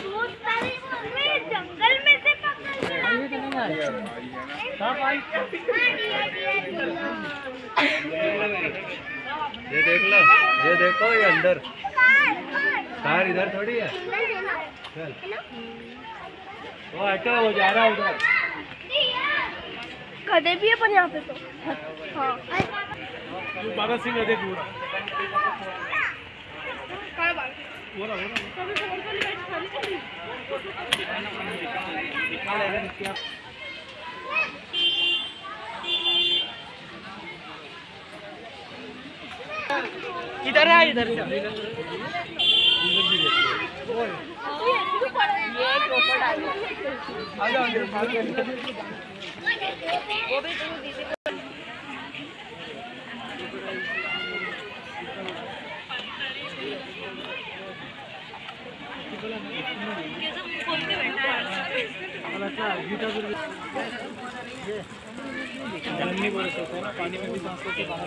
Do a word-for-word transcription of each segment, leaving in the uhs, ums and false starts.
जंगल में से पकड़ ये देख लो, ये देखो, ये अंदर कार इधर थोड़ी है। चल वो हटो, वो जा रहा है उधर। गधे भी है पर यहाँ पे तो हाँ भगत सिंह गधे पूरा इधर है, इधर से नहीं बोल सकते ना, पानी में भी सांस लेके बाहर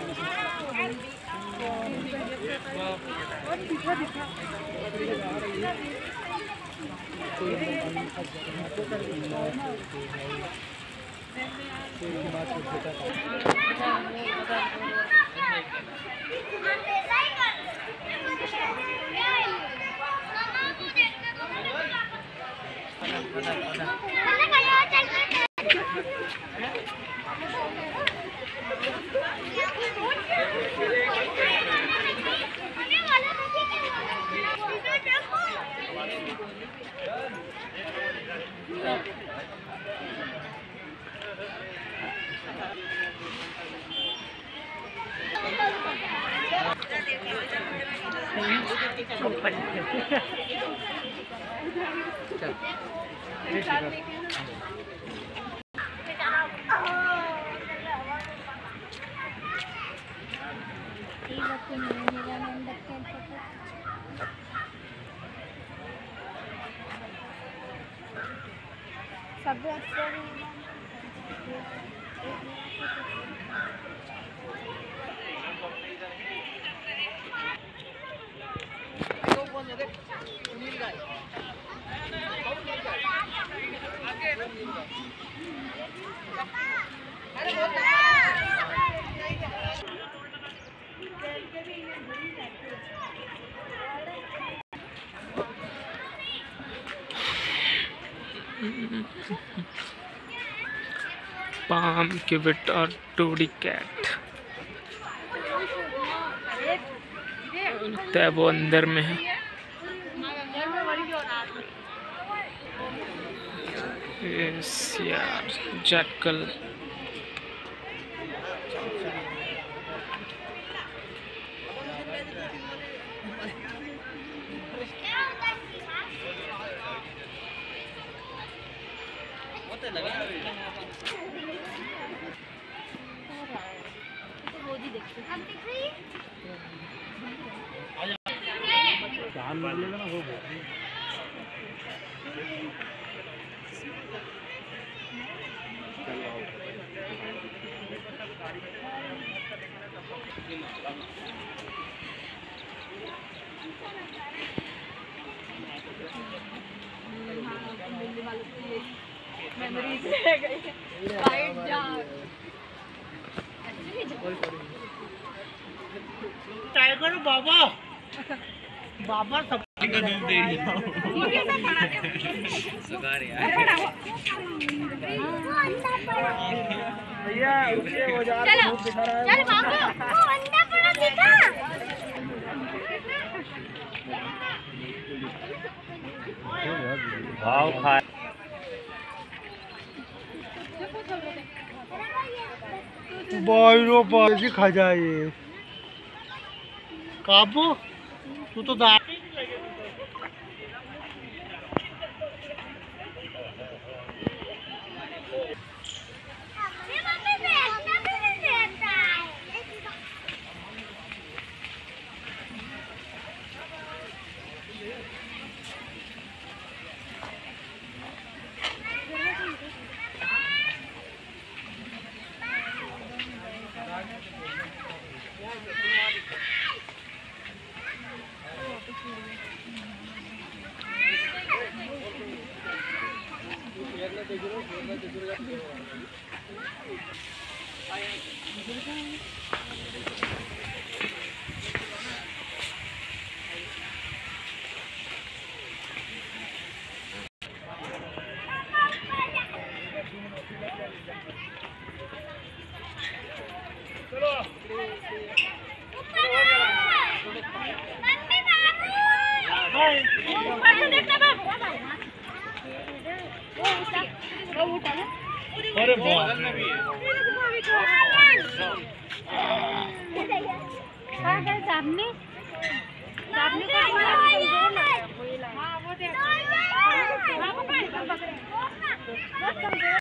सब अच्छे palm give it or toady cat लगता है वो अंदर में है। यस यार, जैकल चांद मिलेगा ना वो मेमोरीज रह गई राइट जा टाइगर बाबा बाबा सब का दूध दे रही है सुधार यार भैया उसे हो जा रहा है दिखा रहा है। चल बाबू वो अंडा पड़ा दिखा भाव खा बाइरो बाजी खा जाए काबू तू तो दा अरे बाप सामने सामने